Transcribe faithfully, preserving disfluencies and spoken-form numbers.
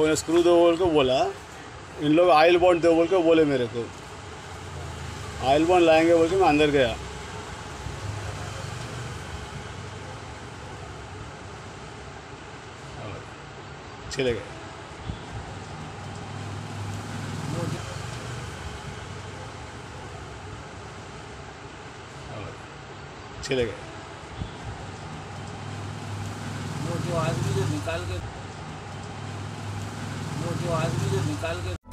लोगों ने स्क्रू दो बोल को बोला, इन लोग ऑयल बॉन्ड दो बोल के बोले मेरे को। ऑयल बॉन्ड लाएंगे बोल के मैं अंदर गया। चले गए। चले गए। वो जो आदमी जो निकाल के वो जो आदमी जो निकाल के